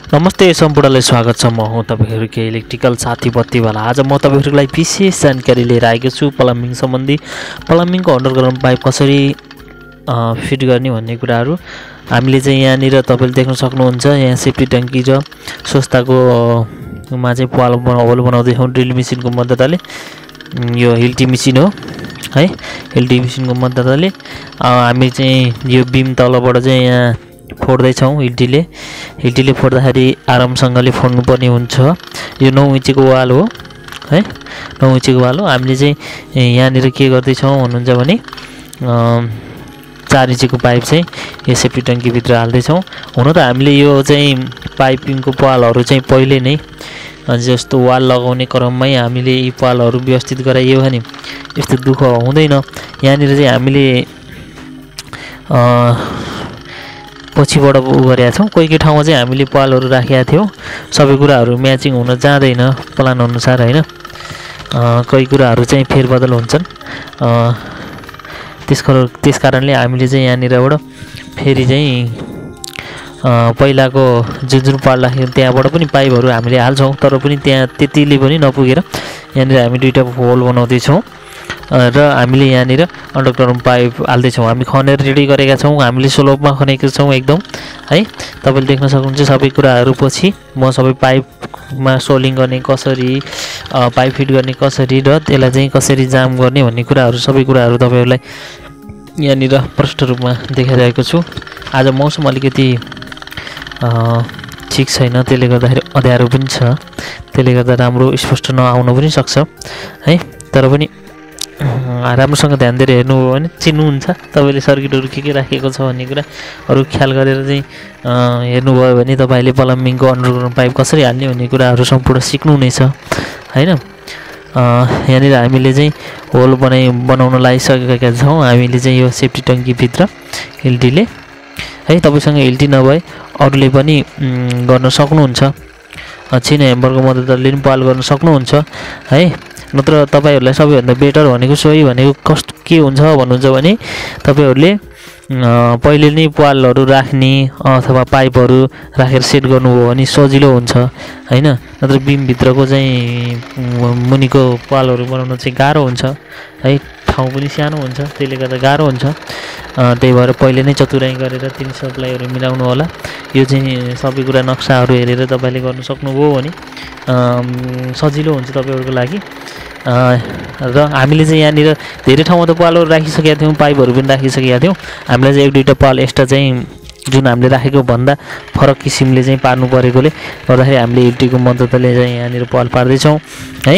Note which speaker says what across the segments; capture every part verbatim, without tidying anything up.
Speaker 1: नमस्ते सम्पूर्णलाई स्वागत छ। म हुँ तपाईहरुको इलेक्ट्रिकल साथी बत्तीवाला। आज म तपाईहरुलाई विशेष जानकारी लिएर आएको छु। प्लम्बिङ सम्बन्धी प्लम्बिङको अन्डरग्राउन्ड पाइप कसरी फिट गर्ने भन्ने कुराहरु हामीले चाहिँ यहाँनिर तपाईले देख्न सक्नुहुन्छ। यहाँ सेफ्टी ट्याङ्की र संस्थाको मा चाहिँ पाल बनाउल बनाउँदै छौं ड्रिल मेसिनको मद्दतले। यो हिल्टी मेसिन हो है। हिल्टी मेसिनको मद्दतले हामी चाहिँ यो बीम तलबाट चाहिँ यहाँ फोड्दै छौं। हिल्टीले हिल्टीले फोड्दाखेरि आरामसँगले फोड्नु पर्ने हुन्छ। यो नौ इन्चीको वाल हो है। नौ इन्चीको वाल हो। हामीले चाहिँ यहाँनिर के गर्दै छौं भन्नुहुन्छ भने चार इन्चीको पाइप चाहिँ यो सेफ्टी ट्याङ्की भित्र हाल्दै छौं। हुन त हामीले यो चाहिँ पाइपिङको पालहरु चाहिँ पहिले नै जस्तो वाल लगाउने क्रममै हामीले यी पालहरु व्यवस्थित गराइयो भने यस्तो दुःख हुँदैन। यहाँनिर चाहिँ हामीले अ पछिबाट उ गरेका छौं। कोही कोही ठाउँमा चाहिँ हामीले पालहरु राखेका थियौं। सबै कुराहरु म्याचिङ हुन जाँदैन प्लान अनुसार हैन। अ कोही कुराहरु चाहिँ फेरबदल हुन्छन्। अ त्यसको त्यसकारणले हामीले चाहिँ यहाँनिरबाट फेरि चाहिँ अ पहिलाको जुन जुन पाल राख्यौं त्यहाँबाट पनि पाइपहरु हामीले हाल्छौं। तर पनि त्यहाँ त्यतिले पनि नपुगेर यहाँनिर हामी दुईटा होल बनाउँदै छौं र हामीले यहाँनिर अन्डरग्राउन्ड पाइप हाल्दै छौं। हामी खनेर रेडी गरेका छौं। हामीले स्लोपमा खनेका छौं एकदम है। तपाईले देख्न सक्नुहुन्छ सबै कुराहरु पछि म सबै पाइपमा सोलिङ गर्ने कसरी पाइप फिट गर्ने कसरी र त्यसलाई चाहिँ कसरी जाम गर्ने भन्ने कुराहरु सबै कुराहरु तपाईहरुलाई यहाँनिर प्रष्ट रूपमा देखाइरहेको छु। आज मौसम अलिकति अ ठीक छैन, त्यसले गर्दाखेरि अँध्यारो पनि छ। त्यसले गर्दा राम्रो स्पष्ट नआउन पनि सक्छ है। तर पनि राम्रोसँग ध्यान दिएर हेर्नु हो भने चिन्नुहुन्छ तपाईले सर्किटहरु के के राखेको छ भन्ने कुरा अरु ख्याल गरेर चाहिँ हेर्नु भयो भने तपाईले प्लम्बिङको अन्डरग्राउन्ड पाइप कसरी हाल्ने भन्ने कुराहरु सम्पूर्ण सिक्नु नै छ हैन। अ यहाँनिर हामीले चाहिँ होल बनाइ बनाउन लागिसकेका छौं। हामीले चाहिँ यो सेफ्टी ट्याङ्की भित्र हिल्टीले है। तपाईसँग हिल्टी नभए अरुले पनि गर्न सक्नुहुन्छ। छिन हेम्बरको मद्दतले पनि पाल गर्न सक्नुहुन्छ है। नत्र तपाईहरुलाई सबैभन्दा बेटर भनेको सोही भनेको कस्तो के हुन्छ भन्नुहुन्छ भने तपाईहरुले पहिले नै पालहरु राख्ने अथवा पाइपहरु राखेर सेट गर्नुभयो भने सजिलो हुन्छ हैन। नत्र बीम भित्रको चाहिँ मुनिको पालहरु बनाउन चाहिँ गाह्रो हुन्छ है। ठाउँ पनि सानो हुन्छ, त्यसले गर्दा गाह्रो हुन्छ। त्यही भएर पहिले नै चतुराई गरेर तीन सप्लाईहरु मिलाउनु होला। यो चाहिँ सबै कुरा नक्साहरु हेरेर तपाईले गर्न सक्नुभयो भने सजिलो हुन्छ तपाईहरुको लागि। र हामीले चाहिँ यहाँनिर धेरै ठाउँमा त पालहरु राखिसकेका थियौं, पाइपहरु पनि राखिसकेका थियौं। हामीले चाहिँ एक दुईटा पाल एक्स्ट्रा चाहिँ जुन हामीले राखेको भन्दा फरक किसिमले चाहिँ पार्नु परेकोले गर्दाखेरि हामीले हिल्टीको मद्दतले चाहिँ यहाँनिर पाल पार्दै छौं है।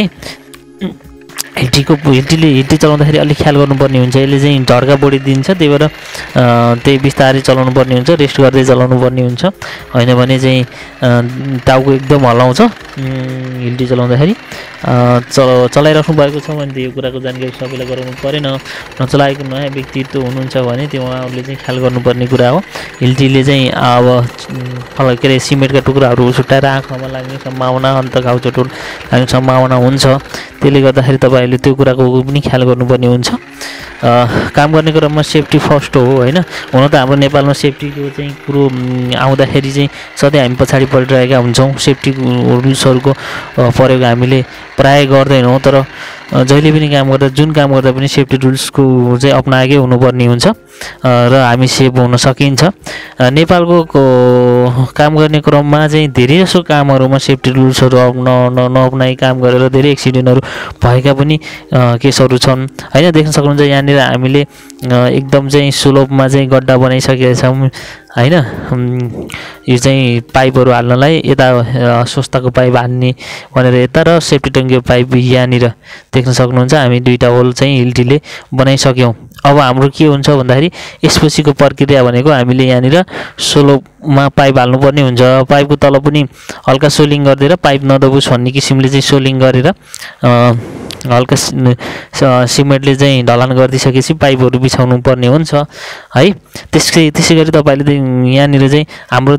Speaker 1: हिल्टीको हिल्टीले हिल्टी चलाउँदाखेरि अलि ख्याल गर्नुपर्ने हुन्छ। यसले चाहिँ झड्का बढी दिन्छ, त्यही भएर त्यही बिस्तारै चलाउनु पर्ने हुन्छ, रेस्ट गर्दै चलाउनु पर्ने हुन्छ। हैन भने चाहिँ टाउको एकदम हल्लाउँछ हिल्टी चलाउँदाखेरि। चल चलाइराख्नु भएको छ भने यो कुराको जानकारी सबैलाई गराउनु परेन। नचलाएको नयाँ व्यक्तित्व हुनुहुन्छ भने त्यो उहाँहरूले चाहिँ ख्याल गर्नुपर्ने कुरा हो। हिल्टीले चाहिँ अब फल के अरे सिमेन्टका टुक्राहरू छुट्याएर आँखामा लाग्ने सम्भावना, अन्त घाउ चोट लाग्ने सम्भावना हुन्छ। त्यसले गर्दाखेरि तपाईहरुले त्यो कुराको पनि ख्याल गर्नुपर्ने हुन्छ। काम गर्ने क्रममा सेफ्टी फर्स्ट हो हैन। हुन त हाम्रो नेपालमा सेफ्टीको चाहिँ कुरो आउँदाखेरि चाहिँ सधैँ हामी पछाडी परिरहेका हुन्छौं। सेफ्टी रुल्सहरुको प्रयोग हामीले प्राय गर्दैनौं। तर जहिले पनि काम गर्दा जुन काम गर्दा पनि सेफ्टी रुल्सको चाहिँ अपनाएकै हुनुपर्ने हुन्छ र हामी सेफ हुन सकिन्छ। नेपालको काम गर्ने क्रममा चाहिँ धेरै जसो कामहरुमा सेफ्टी रुल्सहरु नअपनाई काम गरेर धेरै एक्सिडेन्टहरु भएका पनि केसहरु छन् हैन। देख्न सक्नुहुन्छ यहाँनिर हामीले एकदम चाहिँ स्लोपमा चाहिँ गड्डा बनाइसकेका छौं हैन। यो चाहिँ पाइपहरु हाल्नलाई यता संस्थाको पाइप हाल्ने भनेर यता र सेफ्टी ट्याङ्कीको पाइप यहाँनिर देख्न सक्नुहुन्छ। हामी दुईटा होल चाहिँ हिल्टीले बनाइसक्यौं। अब हाम्रो के हुन्छ भन्दाखेरि यसपछिको प्रक्रिया भनेको हामीले यहाँनिर स्लोपमा पाइप हाल्नुपर्ने हुन्छ। पाइपको तल पनि हल्का सोलिङ गरिदिएर पाइप नदबोस् भन्ने किसिमले चाहिँ सोलिङ गरेर हल्का सिमेन्टले चाहिँ ढलान गरिदिसकेपछि पाइपहरु बिछाउनु पर्ने हुन्छ है। त्यसै त्यसैगरी तपाईले यहाँनिर चाहिँ हाम्रो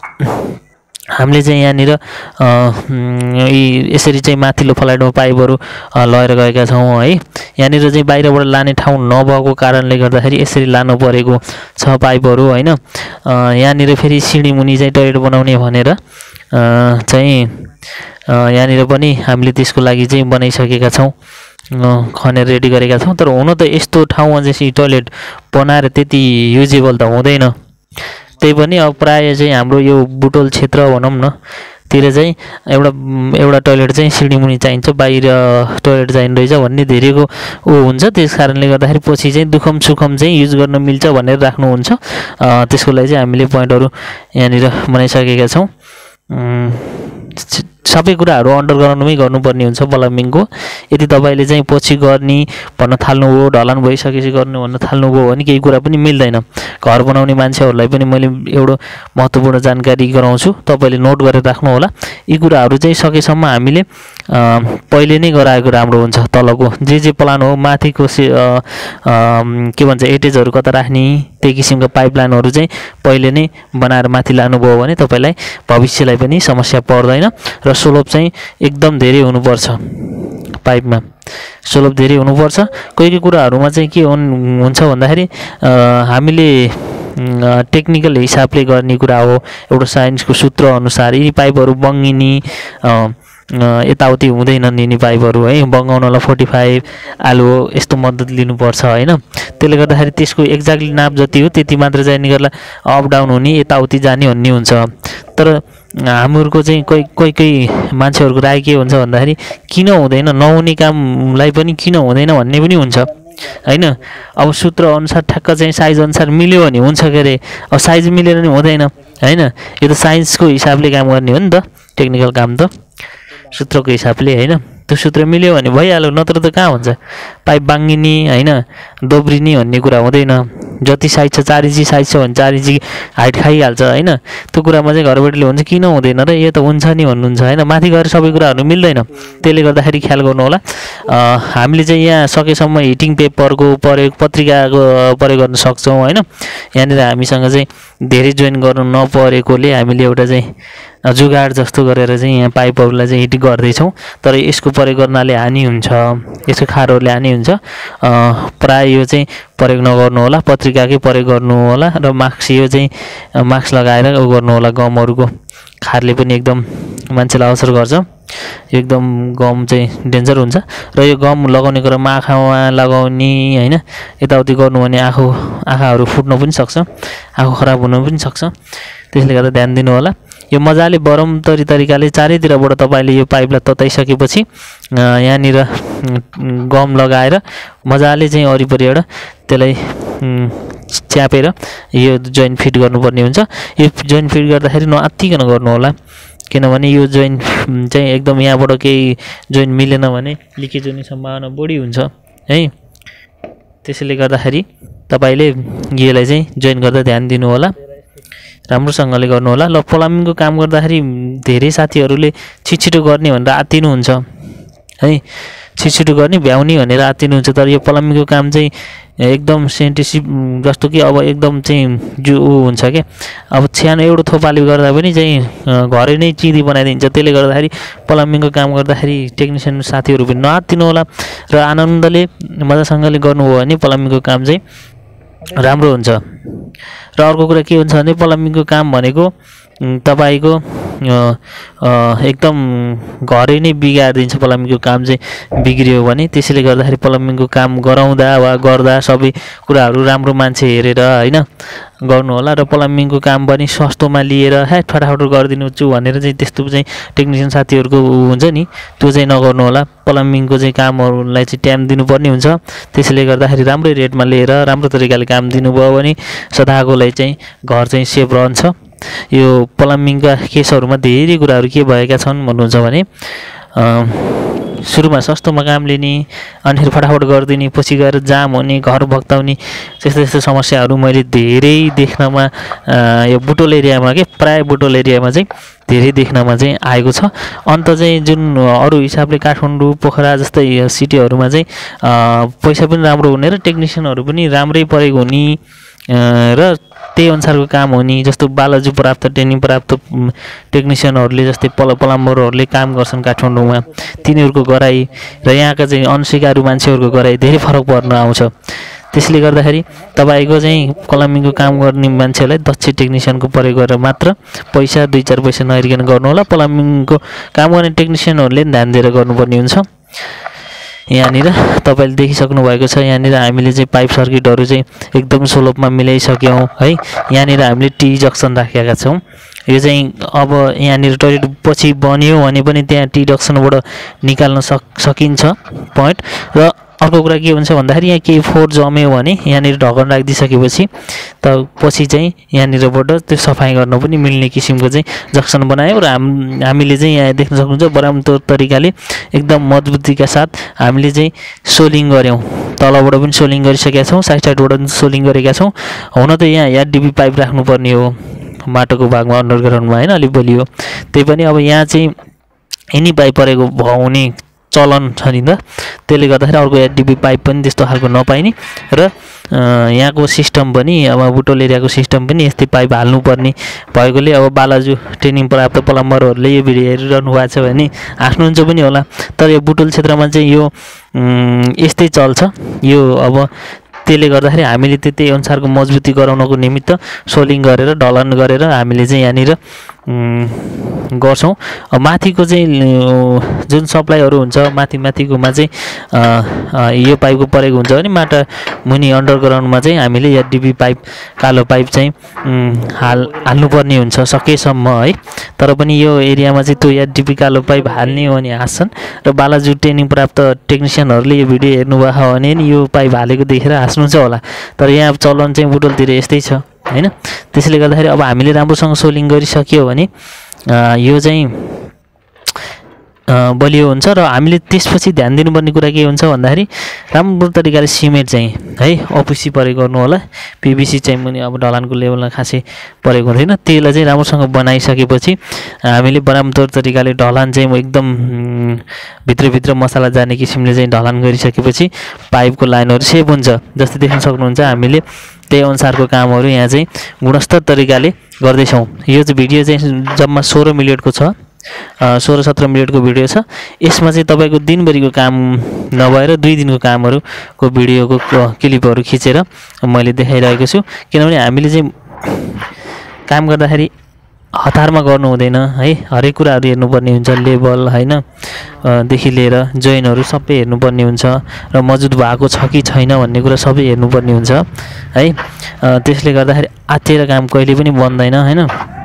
Speaker 1: हामीले चाहिँ यहाँनिर यसरी चाहिँ माथिल्लो फ्लाइटमा पाइपहरु लगेर गएका छौं है। यहाँनिर चाहिँ बाहिरबाट लाने ठाउँ नभएको कारणले गर्दाखेरि यसरी लानु परेको छ पाइपहरु हैन। यहाँनिर फेरि सिडी मुनि चाहिँ टोयलेट बनाउने भनेर चाहिँ यहाँनिर पनि हामीले त्यसको लागि चाहिँ बनाइसकेका छौँ, खनेर रेडी गरेका छौँ। तर हुन त यस्तो ठाउँमा चाहिँ टोयलेट बनाएर त्यति युजेबल त हुँदैन। त्यही पनि अब प्रायः चाहिँ हाम्रो यो बुटोल क्षेत्र भनौँ न तिर चाहिँ एउटा एउटा टोयलेट चाहिँ सिँढीमुनि चाहिन्छ, बाहिर टोयलेट चाहिने रहेछ भन्ने धेरैको ऊ हुन्छ। त्यस कारणले गर्दाखेरि पछि चाहिँ दुखम सुखम चाहिँ युज गर्न मिल्छ भनेर राख्नुहुन्छ। त्यसको लागि चाहिँ हामीले पोइन्टहरू यहाँनिर बनाइसकेका छौँ। सबै कुराहरू अन्डरग्राउन्डमै गर्नुपर्ने हुन्छ प्लम्बिङको। यदि तपाईँले चाहिँ पछि गर्ने भन्न थाल्नुभयो, ढलान भइसकेपछि गर्ने भन्न थाल्नुभयो भने केही कुरा पनि मिल्दैन। घर बनाउने मान्छेहरूलाई पनि मैले एउटा महत्त्वपूर्ण जानकारी गराउँछु, तपाईँले नोट गरेर राख्नु होला। यी कुराहरू चाहिँ सकेसम्म हामीले पहिले नै गराएको राम्रो हुन्छ। तलको जे जे प्लान हो, माथिको से के भन्छ एटेजहरू कता राख्ने, त्यही किसिमको पाइपलाइनहरू चाहिँ पहिले नै बनाएर माथि लानुभयो भने तपाईँलाई भविष्यलाई पनि समस्या पर्दैन। र स्लोप चाहिँ एकदम धेरै हुनुपर्छ, पाइपमा स्लोप धेरै हुनुपर्छ। कोही कोही कुराहरूमा चाहिँ के हुन्छ भन्दाखेरि हामीले टेक्निकल हिसाबले गर्ने कुरा हो, एउटा साइन्सको सूत्र अनुसार यी पाइपहरू बङ्गिने यताउति हुँदैनन्। यिनी पाइपहरू है बङ्गाउनलाई फोर्टी फाइभ आलु यस्तो मद्दत लिनुपर्छ होइन। त्यसले गर्दाखेरि त्यसको एक्ज्याक्टली नाप जति हो त्यति मात्र चाहिँ निकाल्दा अप डाउन हुने, यताउति जाने भन्ने हुन्छ। तर हामीहरूको चाहिँ कोही कोही कोही मान्छेहरूको राय के हुन्छ भन्दाखेरि किन हुँदैन, नहुने कामलाई पनि किन हुँदैन भन्ने पनि हुन्छ होइन। अब सूत्र अनुसार ठ्याक्क चाहिँ साइज अनुसार मिल्यो भने हुन्छ के अरे, अब साइज मिलेर नि हुँदैन होइन। यो त साइन्सको हिसाबले काम गर्ने हो नि त, टेक्निकल काम त सूत्रको हिसाबले होइन। त्यो सूत्र मिल्यो भने भइहाल्यो, नत्र त कहाँ हुन्छ। पाइप बाङ्गिने होइन, दोब्रिने भन्ने कुरा हुँदैन। जति साइज छ चार इन्ची साइज छ भने चार इन्ची हाइट खाइहाल्छ होइन। त्यो कुरामा चाहिँ घरबेटीले हुन्छ किन हुँदैन र, यो त हुन्छ नि भन्नुहुन्छ होइन। माथि गएर सबै कुराहरू मिल्दैन, त्यसले गर्दाखेरि ख्याल गर्नु होला। हामीले चाहिँ यहाँ सकेसम्म हिटिङ पेपरको प्रयोग, पत्रिकाको प्रयोग गर्न सक्छौँ होइन। यहाँनिर हामीसँग चाहिँ धेरै जोइन गर्नु नपरेकोले हामीले एउटा चाहिँ जुगाड जस्तो गरेर चाहिँ यहाँ पाइपहरूलाई चाहिँ हिट गर्दैछौँ। तर यसको प्रयोग गर्नाले हानि हुन्छ, यसको खारोहरूले हानि हुन्छ। प्राय यो चाहिँ प्रयोग नगर्नु होला, पत्रिकाकै प्रयोग गर्नु होला। र मास्क यो चाहिँ मास्क लगाएर उ गर्नु होला। गमहरूको खारले पनि एकदम मान्छेलाई असर गर्छ, एकदम गम चाहिँ डेन्जर हुन्छ। र यो गम लगाउने कुरामा आँखामा लगाउने होइन, यताउति गर्नु भने आँखो आँखाहरू फुट्न पनि सक्छ, आँखा खराब हुन पनि सक्छ। त्यसले गर्दा ध्यान दिनु होला। यो मजाले बरमतरी तरिकाले चारैतिरबाट तपाईँले यो पाइपलाई तताइसकेपछि यहाँनिर गम लगाएर मजाले चाहिँ वरिपरिबाट त्यसलाई च्यापेर यो जोइन्ट फिट गर्नुपर्ने हुन्छ। यो जोइन्ट फिट गर्दाखेरि नआत्तिकन गर्नु होला, किनभने यो जोइन्ट चाहिँ एकदम यहाँबाट केही जोइन्ट मिलेन भने लिकेज हुने सम्भावना बढी हुन्छ है। त्यसैले गर्दाखेरि तपाईँले यसलाई चाहिँ जोइन गर्दा ध्यान दिनु होला, राम्रोसँगले गर्नु होला। ल प्लम्बिङको काम गर्दाखेरि धेरै साथीहरूले छिटछिटो गर्ने भनेर आत्तिनुहुन्छ है, छिटछिटो गर्ने भ्याउने भनेर आत्तिनुहुन्छ। तर यो प्लम्बिङको काम चाहिँ एकदम सेन्टिसिभ जस्तो कि अब एकदम चाहिँ जो ऊ हुन्छ क्या, अब सानो एउटा थोपाले गर्दा पनि चाहिँ घरै नै चिदी बनाइदिन्छ। त्यसले गर्दाखेरि प्लम्बिङको काम गर्दाखेरि टेक्निसियन साथीहरू पनि नआत्तिनु होला र आनन्दले मजासँगले गर्नुभयो भने प्लम्बिङको काम चाहिँ राम्रो हुन्छ। र अर्को कुरा के हुन्छ भने प्लम्बिङको काम भनेको तपाईँको एकदम घरै नै बिगारिदिन्छ। प्लम्बिङको काम चाहिँ बिग्रियो भने, त्यसैले गर्दाखेरि प्लम्बिङको काम गराउँदा वा गर्दा सबै कुराहरू राम्रो मान्छे हेरेर होइन गर्नु होला। र प्लम्बिङको काम पनि सस्तोमा लिएर हे फटाफट गरिदिन्छु भनेर चाहिँ त्यस्तो चाहिँ टेक्निसियन साथीहरूको हुन्छ नि, त्यो चाहिँ नगर्नु होला। प्लम्बिङको चाहिँ कामहरूलाई चाहिँ टाइम दिनुपर्ने हुन्छ। त्यसैले गर्दाखेरि राम्रै रेटमा लिएर राम्रो तरिकाले काम दिनुभयो भने सदाको लागि चाहिँ घर चाहिँ सेफ रहन्छ। यो प्लम्बिङका केसहरूमा धेरै कुराहरू के भएका छन् भन्नुहुन्छ भने सुरुमा सस्तोमा काम लिने, अनि फटाफट गरिदिने, पछि गएर जाम हुने, घर भक्ताउने, त्यस्तो त्यस्तो समस्याहरू मैले धेरै देख्नमा यो बुटोल एरियामा के प्राय बुटोल एरियामा चाहिँ धेरै देख्नमा चाहिँ आएको छ। अन्त चाहिँ जुन अरू हिसाबले काठमाडौँ पोखरा जस्तै सिटीहरूमा चाहिँ पैसा पनि राम्रो हुने र टेक्निसियनहरू पनि राम्रै प्रयोग हुने र त्यही अनुसारको काम हुने, जस्तो बालाजु प्राप्त ट्रेनिङ प्राप्त टेक्निसियनहरूले जस्तै पल प्लम्बरहरूले काम गर्छन् काठमाडौँमा, तिनीहरूको गराइ र यहाँका चाहिँ अनसिकारु मान्छेहरूको गराइ धेरै फरक पर्न आउँछ। त्यसले गर्दाखेरि तपाईँको चाहिँ प्लम्बिङको काम गर्ने मान्छेलाई दक्ष टेक्निसियनको प्रयोग गरेर मात्र पैसा दुई चार पैसा नहेरिकन गर्नु होला। प्लम्बिङको काम गर्ने टेक्निसियनहरूले ध्यान दिएर गर्नुपर्ने हुन्छ। यहाँनिर तपाईँले देखिसक्नु भएको छ, यहाँनिर हामीले चाहिँ पाइप सर्किटहरू चाहिँ एकदम सोलोपमा मिलाइसक्यौँ है। यहाँनिर हामीले टी जक्सन राखेका छौँ। यो चाहिँ अब यहाँनिर टोइलेट पछि बन्यो भने पनि त्यहाँ टी जक्सनबाट निकाल्न सक सकिन्छ पोइन्ट। र अर्को कुरा के हुन्छ भन्दाखेरि यहाँ केही फोहोर जम्यो भने यहाँनिर ढकन राखिदिइसकेपछि त पछि चाहिँ यहाँनिरबाट त्यो सफाइ गर्न पनि मिल्ने किसिमको चाहिँ जक्सन बनायो। र हाम हामीले चाहिँ यहाँ देख्न सक्नुहुन्छ बराबर तरिकाले एकदम मजबुतीका साथ हामीले चाहिँ सोलिङ गऱ्यौँ। तलबाट पनि सोलिङ गरिसकेका छौँ, साइड साइडबाट पनि सोलिङ गरेका छौँ। हुन त यहाँ एचडिपी पाइप राख्नुपर्ने हो माटोको भागमा अन्डरग्राउन्डमा होइन, अलिक बलियो। त्यही पनि अब यहाँ चाहिँ यिनी पाइप परेको हुने चलन छ नि त, त्यसले गर्दाखेरि अर्को एचडिपी पाइप पनि त्यस्तो खालको नपाइने। र यहाँको सिस्टम पनि अब बुटोल एरियाको सिस्टम पनि यस्तै पाइप हाल्नुपर्ने भएकोले अब बालाजु ट्रेनिङ प्राप्त प्लम्बरहरूले यो भिडियो हेरिरहनु भएको छ भने हाँस्नुहुन्छ पनि होला। तर यो बुटोल क्षेत्रमा चाहिँ यो यस्तै चल्छ यो। अब त्यसले गर्दाखेरि हामीले त्यही अनुसारको मजबुती गराउनको निमित्त सोलिङ गरेर ढलन गरेर हामीले चाहिँ यहाँनिर गर्छौँ। माथिको चाहिँ जुन सप्लाईहरू हुन्छ माथि माथिकोमा चाहिँ यो पाइपको प्रयोग हुन्छ भने माटा मुनि अन्डरग्राउन्डमा चाहिँ हामीले एचडिपी पाइप कालो पाइप चाहिँ हाल हाल्नुपर्ने हुन्छ सकेसम्म है। तर पनि यो एरियामा चाहिँ त्यो एचडिपी कालो पाइप हाल्ने हो भने हाँस्छन्। र बालाजु ट्रेनिङ प्राप्त टेक्निसियनहरूले यो भिडियो हेर्नुभएको भने नि यो पाइप हालेको देखेर हाँस्नुहुन्छ होला। तर यहाँ चलन चाहिँ बुटोलतिर यस्तै छ होइन। त्यसले गर्दाखेरि अब हामीले राम्रोसँग सोलिङ गरिसक्यो भने यो चाहिँ बलियो हुन्छ। र हामीले त्यसपछि ध्यान दिनुपर्ने कुरा के हुन्छ भन्दाखेरि राम्रो तरिकाले सिमेन्ट चाहिँ है ओपिसी प्रयोग गर्नु होला। पिभिसी चाहिँ पनि अब ढलानको लेभलमा खासै प्रयोग हुँदैन। त्यसलाई चाहिँ राम्रोसँग बनाइसकेपछि हामीले बराबर तरिकाले ढलान चाहिँ एकदम भित्रभित्र मसला जाने किसिमले चाहिँ ढलान गरिसकेपछि पाइपको लाइनहरू सेप हुन्छ। जस्तै देख्न सक्नुहुन्छ हामीले त्यही अनुसारको कामहरू यहाँ चाहिँ गुणस्तर तरिकाले गर्दैछौँ। यो चाहिँ भिडियो चाहिँ जम्मा सोह्र मिनटको छ, सोह्र सत्र मिनटको भिडियो छ। यसमा चाहिँ तपाईँको दिनभरिको काम नभएर दुई दिनको कामहरूको भिडियोको क्लिपहरू खिचेर मैले देखाइरहेको छु। किनभने हामीले चाहिँ काम गर्दाखेरि हतारमा गर्नु हुँदैन है। हरेक कुराहरू हेर्नुपर्ने हुन्छ, लेभल होइन देखि लिएर जोइनहरू सबै हेर्नुपर्ने हुन्छ र मजुद भएको छ कि छैन भन्ने कुरा सबै हेर्नुपर्ने हुन्छ है। त्यसले गर्दाखेरि आत्तिएर काम कहिले पनि बन्दैन होइन।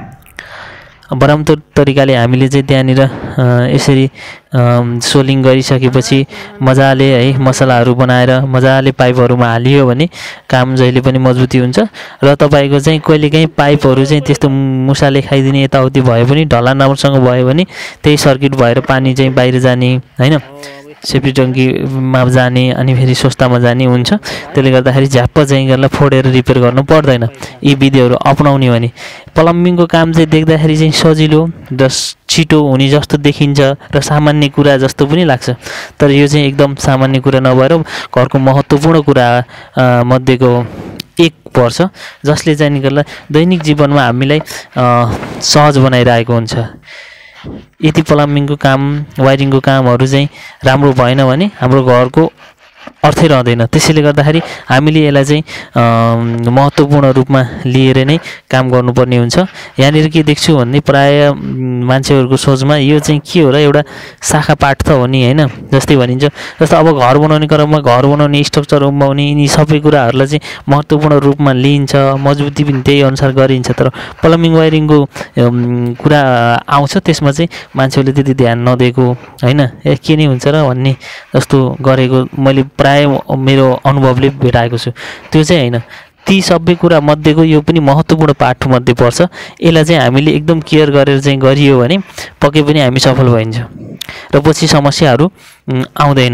Speaker 1: बराबर तरिकाले हामीले चाहिँ त्यहाँनिर यसरी सोलिङ गरिसकेपछि मजाले है मसलाहरू बनाएर मजाले पाइपहरूमा हालियो भने काम जहिले पनि मजबुती हुन्छ। र तपाईँको चाहिँ कहिलेकाहीँ पाइपहरू चाहिँ त्यस्तो मुसाले खाइदिने यताउति भयो भने ढलान राम्रोसँग भयो भने त्यही सर्किट भएर पानी चाहिँ बाहिर जाने होइन, सेफ्टी टङ्कीमा जाने अनि फेरि स्वस्थमा जाने हुन्छ। त्यसले गर्दाखेरि झ्याप्प चाहिँ यसलाई फोडेर रिपेयर गर्नु पर्दैन यी विधिहरू अपनाउने भने। प्लम्बिङको काम चाहिँ देख्दाखेरि चाहिँ सजिलो र छिटो हुने जस्तो देखिन्छ र सामान्य कुरा जस्तो पनि लाग्छ। तर यो चाहिँ एकदम सामान्य कुरा नभएर घरको महत्त्वपूर्ण कुरा मध्येको एक पर्छ, जसले चाहिँ निकल्दा दैनिक जीवनमा हामीलाई सहज बनाइरहेको हुन्छ। यदि प्लम्बिङको काम वायरिङको कामहरू चाहिँ राम्रो भएन भने हाम्रो घरको अर्थै रहँदैन। त्यसैले गर्दाखेरि हामीले यसलाई चाहिँ महत्त्वपूर्ण रूपमा लिएर नै काम गर्नुपर्ने हुन्छ। यहाँनिर के देख्छु भन्ने प्राय मान्छेहरूको सोचमा यो चाहिँ के हो र एउटा शाखा पाठ त हो नि होइन, जस्तै भनिन्छ। जस्तो अब घर बनाउने क्रममा घर बनाउने स्ट्रक्चर बनाउने यिनी सबै कुराहरूलाई चाहिँ महत्त्वपूर्ण रूपमा लिइन्छ, मजबुती पनि त्यही अनुसार गरिन्छ। तर प्लम्बिङ वायरिङको कुरा आउँछ त्यसमा चाहिँ मान्छेहरूले त्यति ध्यान नदिएको होइन, ए के नै हुन्छ र भन्ने जस्तो गरेको मैले प्राय मेरो अनुभवले भेटाएको छु। त्यो चाहिँ होइन, ती सबै कुरा मध्येको यो पनि महत्त्वपूर्ण पाठ मध्ये पर्छ। यसलाई चाहिँ हामीले एकदम केयर गरेर चाहिँ गरियो भने पक्कै पनि हामी सफल भइन्छ र पछि समस्याहरू आउँदैन।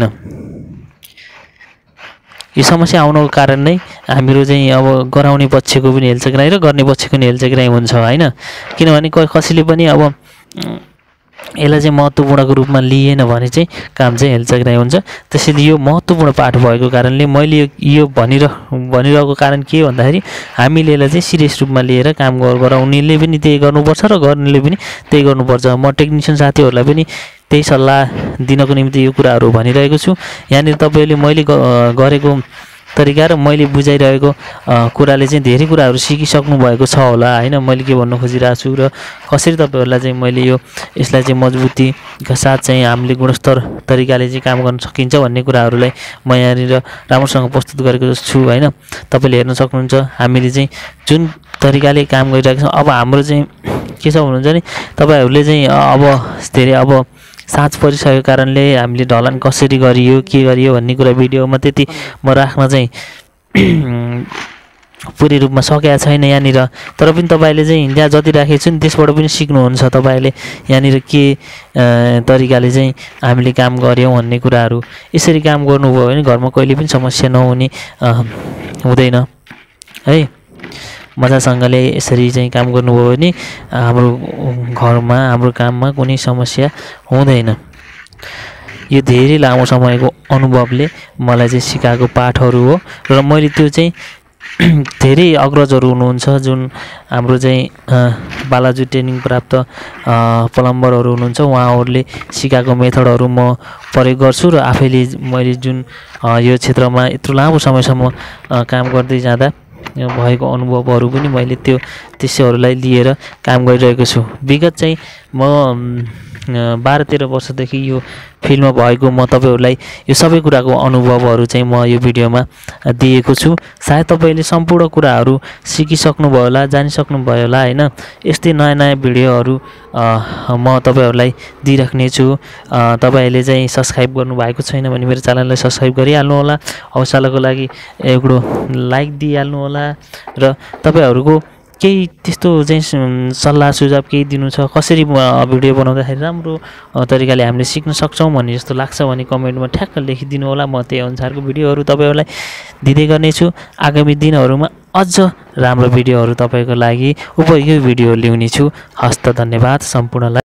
Speaker 1: यो समस्या आउनुको कारण नै हाम्रो चाहिँ अब गराउने पक्षको पनि हेलचक्राइ र गर्ने पक्षको पनि हेलचक्राइ हुन्छ होइन। किनभने कसैले पनि अब यसलाई चाहिँ महत्त्वपूर्णको रूपमा लिएन भने चाहिँ काम चाहिँ हेलचक्राइ हुन्छ। त्यसैले यो महत्त्वपूर्ण पाठ भएको कारणले मैले यो भनिरह भनिरहेको कारण के हो भन्दाखेरि हामीले यसलाई चाहिँ सिरियस रूपमा लिएर काम गराउनेले पनि त्यही गर्नुपर्छ र गर्नेले पनि त्यही गर्नुपर्छ। म टेक्निसियन साथीहरूलाई पनि त्यही सल्लाह दिनको निम्ति यो कुराहरू भनिरहेको छु। यहाँनिर तपाईँले मैले गरेको तरिका र मैले बुझाइरहेको कुराले चाहिँ धेरै कुराहरू सिकिसक्नु भएको छ होला हैन। मैले के भन्न खोजिरहेको छु र कसरी तपाईहरुलाई चाहिँ मैले यो यसलाई चाहिँ मजबुतीका साथ चाहिँ हामीले गुणस्तर तरिकाले चाहिँ काम गर्न सकिन्छ भन्ने कुराहरूलाई म यहाँनिर राम्रोसँग प्रस्तुत गरेको छु हैन। तपाईले हेर्न सक्नुहुन्छ हामीले चाहिँ जुन तरिकाले काम गरिरहेका छौं। अब हाम्रो चाहिँ के छ भन्नुहुन्छ नि तपाईहरुले चाहिँ अब धेरै अब साँझ परिसकेको कारणले हामीले ढलान कसरी गरियो के गरियो भन्ने कुरा भिडियोमा त्यति म राख्न चाहिँ पूर्ण रूपमा सकेको छैन यहाँनिर। तर पनि तपाईले चाहिँ यहाँ जति राखेको छु नि त्यसबाट पनि सिक्नुहुन्छ तपाईले यहाँनिर के तरिकाले चाहिँ हामीले काम गर्यौं भन्ने कुराहरू। यसरी काम गर्नुभयो भने घरमा कहिले पनि समस्या नहुने हुँदैन है। मजासँगले यसरी चाहिँ काम गर्नुभयो भने हाम्रो घरमा हाम्रो काममा कुनै समस्या हुँदैन। यो धेरै लामो समयको अनुभवले मलाई चाहिँ सिकाएको पाठहरू हो र मैले त्यो चाहिँ धेरै अग्रजहरू हुनुहुन्छ जुन हाम्रो चाहिँ बालाजु ट्रेनिङ प्राप्त प्लम्बरहरू हुनुहुन्छ उहाँहरूले सिकाएको मेथडहरू म प्रयोग गर्छु र आफैले मैले जुन यो क्षेत्रमा यत्रो लामो समयसम्म काम गर्दै जाँदा भएको अनुभवहरू पनि मैले त्यो त्यसैहरूलाई लिएर काम गरिरहेको छु। विगत चाहिँ म बाह्र तेह्र वर्षदेखि यो फिल्डमा भएको म तपाईहरुलाई यो सबै कुराको अनुभवहरू चाहिँ म यो भिडियोमा दिएको छु। सायद तपाईले सम्पूर्ण कुराहरू सिकिसक्नु भयो होला जानिसक्नु भयो होला हैन। यस्तै नयाँ नयाँ भिडियोहरू म तपाईहरुलाई दिइराख्ने छु। तपाईले चाहिँ सब्स्क्राइब गर्नु भएको छैन भने मेरो च्यानललाई सब्स्क्राइब गरिहाल्नु होला। हौसलाको लागि एउटा लाइक दिइहाल्नु होला र तपाईहरुको केही त्यस्तो चाहिँ सल्लाह सुझाव केही दिनु छ कसरी भिडियो बनाउँदाखेरि राम्रो तरिकाले हामीले सिक्न सक्छौं भन्ने जस्तो लाग्छ भने कमेन्टमा ठ्याक्क लेखिदिनु होला। म त्यही अनुसारको भिडियोहरू तपाईहरुलाई दिँदै गर्नेछु। आगामी दिनहरुमा अझ राम्रो भिडियोहरू तपाईको लागि उपयोगी भिडियो ल्याउने छु। हस्त धन्यवाद सम्पूर्णलाई।